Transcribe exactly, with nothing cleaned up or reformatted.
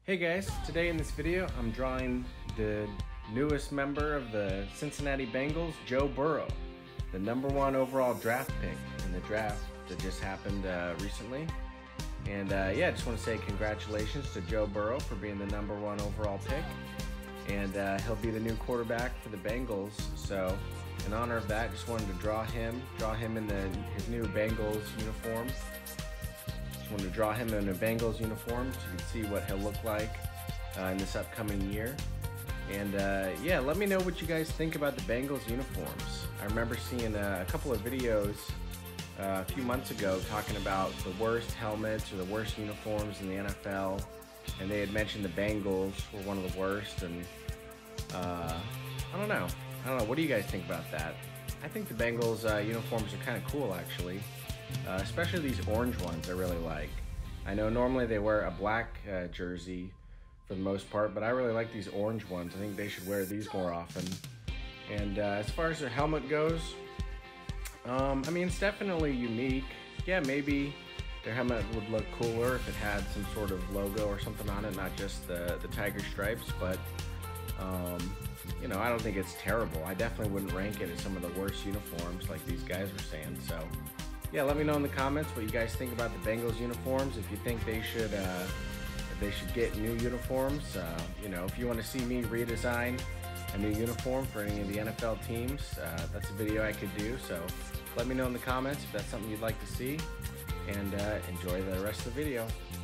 Hey guys, today in this video I'm drawing the newest member of the Cincinnati Bengals, Joe Burrow, the number one overall draft pick in the draft that just happened uh, recently. And uh, yeah, I just want to say congratulations to Joe Burrow for being the number one overall pick. And uh, he'll be the new quarterback for the Bengals. So in honor of that, just wanted to draw him, draw him in the, his new Bengals uniform. Wanted to draw him in a Bengals uniform so you can see what he'll look like uh, in this upcoming year. And uh, yeah, let me know what you guys think about the Bengals uniforms. I remember seeing uh, a couple of videos uh, a few months ago talking about the worst helmets or the worst uniforms in the N F L, and they had mentioned the Bengals were one of the worst. And uh, I don't know. I don't know. What do you guys think about that? I think the Bengals uh, uniforms are kind of cool, actually. Uh, especially these orange ones I really like. I know normally they wear a black uh, jersey for the most part, but I really like these orange ones. I think they should wear these more often. And uh, as far as their helmet goes, um, I mean, it's definitely unique. Yeah, maybe their helmet would look cooler if it had some sort of logo or something on it, not just the, the tiger stripes, but um, you know, I don't think it's terrible. I definitely wouldn't rank it as some of the worst uniforms like these guys were saying, so. Yeah, let me know in the comments what you guys think about the Bengals uniforms. If you think they should, uh, they should get new uniforms. Uh, you know, if you want to see me redesign a new uniform for any of the N F L teams, uh, that's a video I could do. So let me know in the comments if that's something you'd like to see, and uh, enjoy the rest of the video.